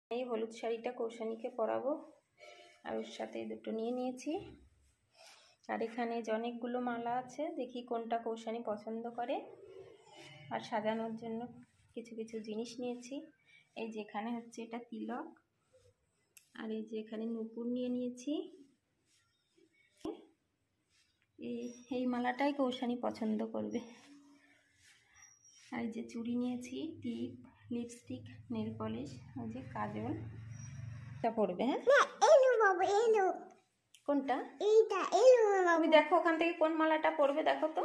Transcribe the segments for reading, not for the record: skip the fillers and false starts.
এই হলুদ শাড়িটা কৌশানীকে পরাবো, আর ওর সাথে দুটো নিয়ে নিয়েছি। আর এখানে যে অনেকগুলো মালা আছে, দেখি কোনটা কৌশানী পছন্দ করে। আর সাজানোর জন্য কিছু কিছু জিনিস নিয়েছি। এই যে এখানে হচ্ছে এটা তিলক, আর এই যে এখানে নূপুর নিয়ে নিয়েছি। এই মালাটাই কৌশানী পছন্দ করবে। আর এই যে চুড়ি নিয়েছি, টিপ, লিপস্টিক, নেল পলিশ, ওই যে কাজল, এটা পড়বে। হ্যাঁ কোনটা? এইটা। তুমি দেখো ওখান থেকে কোন মালাটা পরবে, দেখো তো।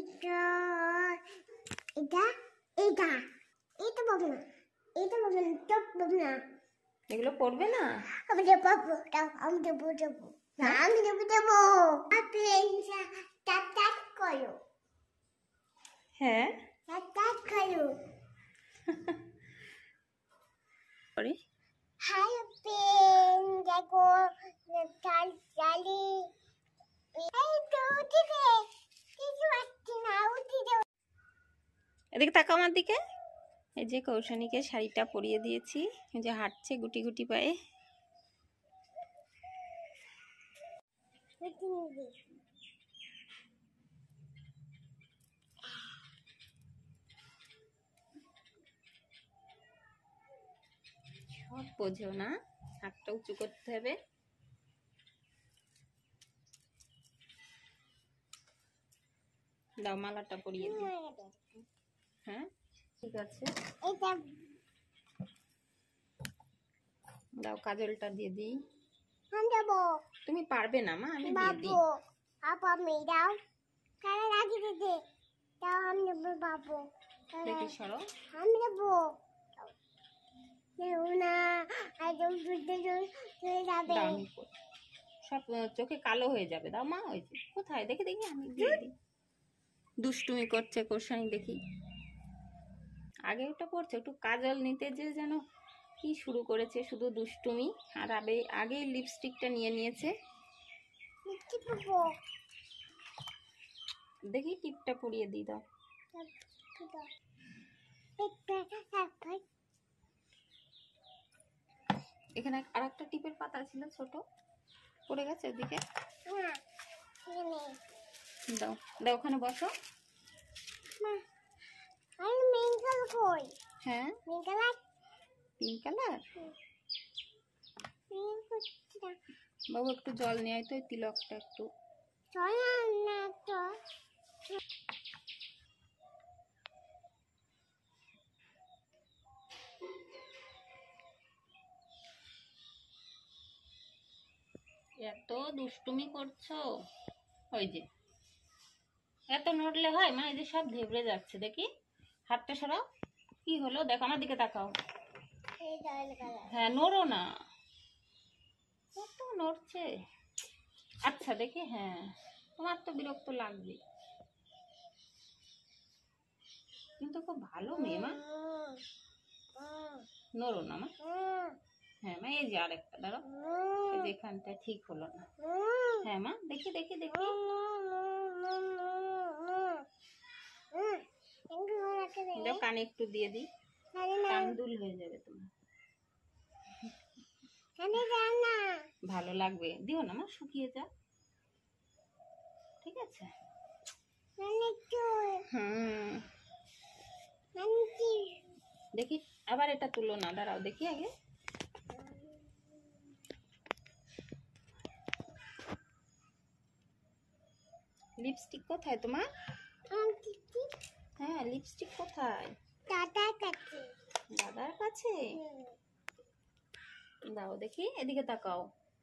এটা এটা এটা বলবো না, এটা বলবো না, টপ বলবো না, এগুলো পরবে না। আমি দেবো, আমি দেবো, দেবো না, আমি দেবো, দেবো। আপনি টাপ টাপ করো। হ্যাঁ টাপ টাপ করো। সরি। হাই পেন দেখো চাল চালি। এই তো উঠিবে, কিছু আসছে না, উঠিবে। এদিকে তাকাও আমার দিকে। এই যে কৌশানীকে শাড়িটা পরিয়ে দিয়েছি, এই যে হাঁটছে গুটি গুটি পায়ে। সব বোঝো না, হাতটা উঁচু করতে হবে। দাও মালাটা পরিয়ে দিই। হ্যাঁ ঠিক আছে, দাও কাজলটা দিয়ে দিই। তুমি পারবে না মা, আমি দিয়ে দিই। আমি দাও, কানে লাগিয়ে দিতে দাও, আমি দেবো বাবু। দেখি সরো, আমি দেবো না, একদম দুধে চলে যাবে, সব চোখে কালো হয়ে যাবে। দাও মা, ওই যে কোথায় দেখি দেখি, আমি দিয়ে দিই। দুষ্টুমি করছে কৌশানী, দেখি। আগে ওটা পড়ছে, একটু কাজল নিতে যে যেন কি শুরু করেছে, শুধু দুষ্টুমি। আর আগে লিপস্টিকটা নিয়ে নিয়েছে। দেখি টিপটা পরিয়ে দিই, দাও। এখানে আর একটা টিপের পাতা ছিল ছোট, পড়ে গেছে ওদিকে। দাও দাও, ওখানে বসো। হ্যাঁ পিঙ্ক কালার। বাবু একটু জল নিয়ে আয় তো, তিলকটা একটু। এত দুষ্টুমি করছো, ওই যে এত নড়লে হয় মা? এই যে সব ধেবড়ে যাচ্ছে, দেখি হাতটা সরাও। কি হলো দেখো, আমার দিকে তাকাও। হ্যাঁ নড়ো না, কত নড়ছে। আচ্ছা দেখি, হ্যাঁ তোমার তো বিরক্ত লাগবে, কিন্তু খুব ভালো মেয়ে মা। নড়ো না মা। হ্যাঁ মা, এই যে আরেকটা দাঁড়াও, এই যে এখানটা ঠিক হলো না। হ্যাঁ মা, দেখি দেখি দেখি। কানে একটু দিয়ে দিই, কান দুল হয়ে যাবে তোমার, ভালো লাগবে। দিও না মা, শুকিয়ে যা, ঠিক আছে। দেখি আবার এটা তুলো না, দাঁড়াও দেখি আগে। লিপস্টিক কোথায় তোমার? হ্যাঁ লিপস্টিক কোথায়? দাদার কাছে। দাদার কাছে? দাও দেখি, এদিকে তাকাও,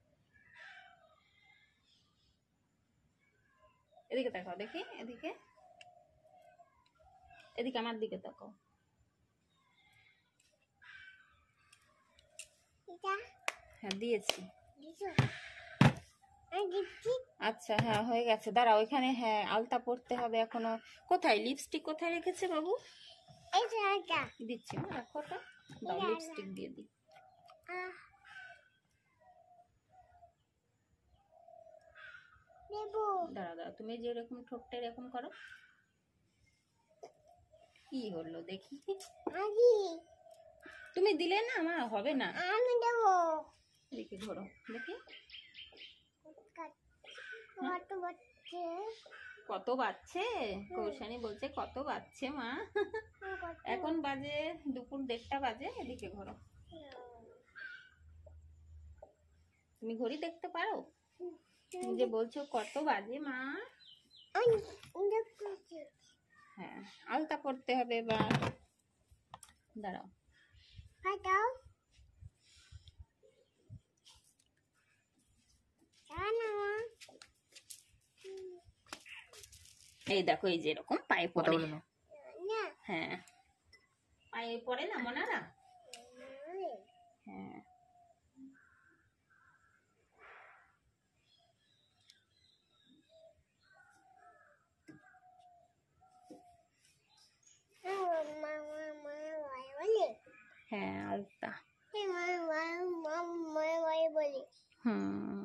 এদিকে তাকাও দেখি, এদিকে এদিকে আমার দিকে তাকাও। হ্যাঁ দিয়েছি। আচ্ছা হ্যাঁ হয়ে গেছে, দাঁড়াও এখানে। হ্যাঁ আলতা পড়তে হবে এখনো। কোথায় লিপস্টিক, কোথায় রেখেছে বাবু? দিচ্ছি না, রাখো ওটা। দাও লিপস্টিক দিয়ে দিই। দাঁড়া দাঁড়া, তুমি যে এরকম ঠোঁটটা এরকম করো। কি হলো দেখি? তুমি দিলে না মা, হবে না। আমি দেবো। দেখি ধরো, দেখি কত বাচ্চা? কত বাজছে? কৌশানী বলছে কত বাজছে মা। এখন বাজে দুপুর 1:30 বাজে। এদিকে ঘোরো। তুমি ঘড়ি দেখতে পারো? তুমি যে বলছো কত বাজে মা। হ্যাঁ, আলতা পড়তে হবে এবার। দাঁড়াও। এই দেখো, এই যে এরকম পায়ে পড়ে। হ্যাঁ, পায়ে পড়ে না মনারা? হ্যাঁ, হ্যাঁ আলতা। হুম,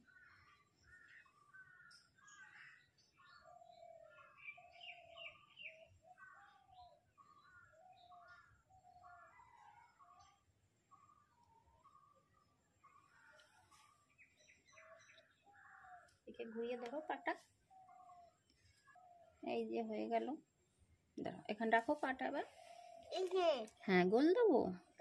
একে ঘুরিয়ে ধরো পাটা। এই যে হয়ে গেল। দাঁড়াও, এখানে রাখো পাটা এবার। হ্যাঁ, গোল দেবো।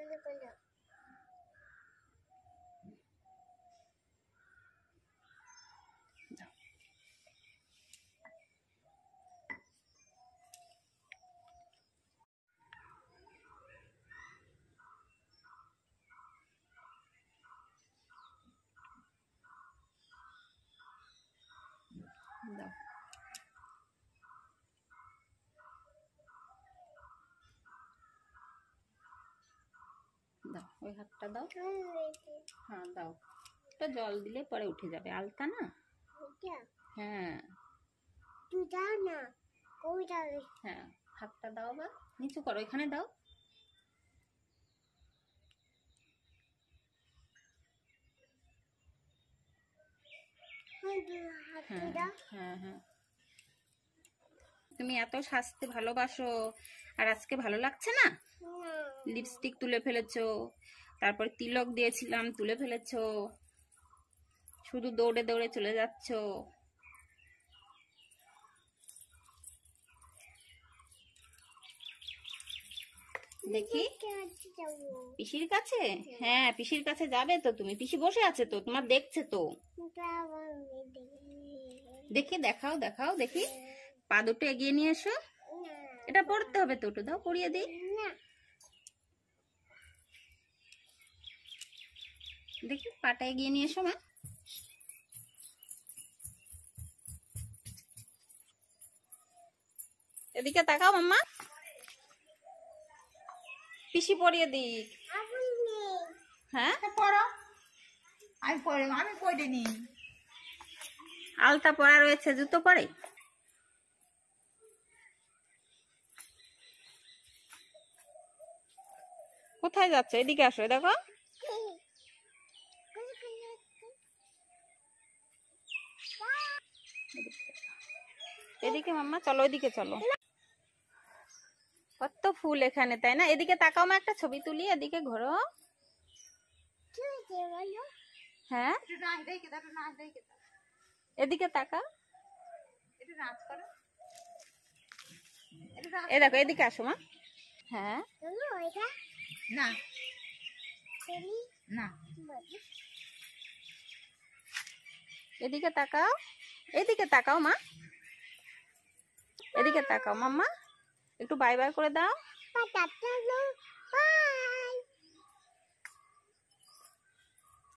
দাও, দাও ওই হাতটা দাও। হ্যাঁ দাও, তো জল দিলে পরে উঠে যাবে, আলতা না। হ্যাঁ হ্যাঁ, হাতটা দাও আবার, নিচু করো, এখানে দাও। হ্যাঁ হ্যাঁ, তুমি এত সাজতে ভালোবাসো, আর আজকে ভালো লাগছে না? লিপস্টিক তুলে ফেলেছো, তারপর তিলক দিয়েছিলাম তুলে ফেলেছো, শুধু দৌড়ে দৌড়ে চলে যাচ্ছো। দেখি পিসির কাছে। হ্যাঁ, পিসির কাছে যাবে তো তুমি? পিসি বসে আছে তো, তোমার দেখছে তো। দেখি, দেখাও দেখাও দেখি। পা দুটো এগিয়ে নিয়ে এসো। এটা পড়তে হবে তো, ওটা দাও পরিয়ে দিই। দেখি পাটা এগিয়ে নিয়ে এসো মা। এদিকে তাকাও মাম্মা। পিসি পরিয়ে দিক। হ্যাঁ পড়ো। আমি পড়িনি। আলতা পরা রয়েছে, জুতো পরে। কোথায় যাচ্ছে? এদিকে আসো, দেখো। এদিকে মাম্মা, চলো ওইদিকে চলো। কত ফুল এখানে, তাই না? এদিকে তাকাও মা, একটা ছবি তুলি। এদিকে ঘোরো। হ্যাঁ, এদিকে তাকাও। এ দেখো, এদিকে আসো মা। হ্যাঁ না না, এদিকে তাকাও। এদিকে তাকাও মা, এদিকে তাকাও মাম্মা। একটু বাই বাই করে দাও।